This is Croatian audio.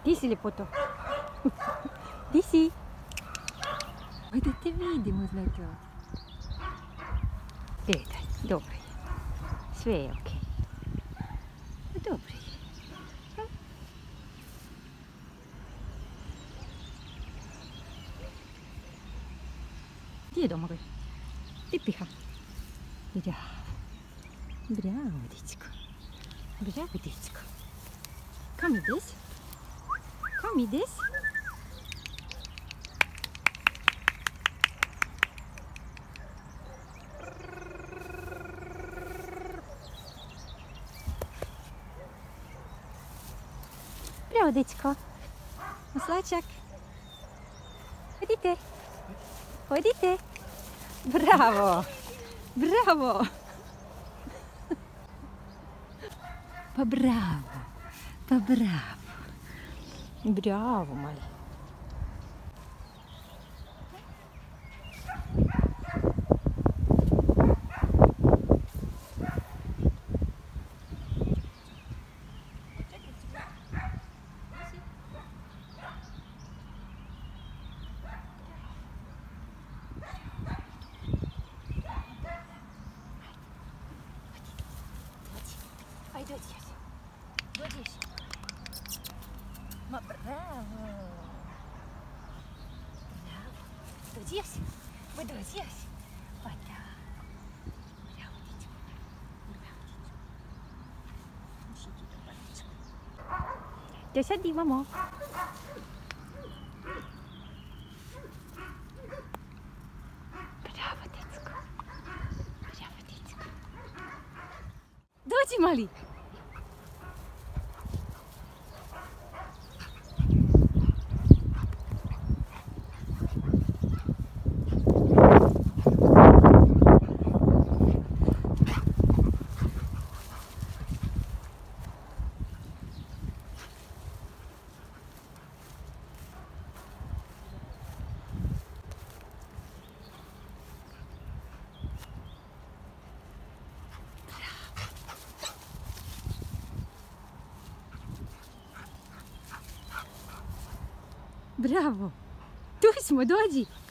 Ti si ljepoto. Ti si. Aj da te vidim uzletila. Gledaj, dobro je. Sve je okej. Dobro je. Gdje je Domagoj? Ti piha. Bravo. Bravo, dječko. Bravo, dječko. Kam ideš? Kam ideš? Bravo, dječko. Oslačak. Hodite. Hodite. Bravo. Bravo. Pa bravo. Pa bravo. Bravo, mali. Aj, dođi još. Dođi još. Ma bravo. Bravo. Dođi još. Ma dođi još. Pa da. Bravo, dječko. Bravo, dječko. Šiki, dobar dječko. To sad imamo. Bravo, dječko. Bravo, dječko. Dođi, mali. Bravo. Tu smo, dođi.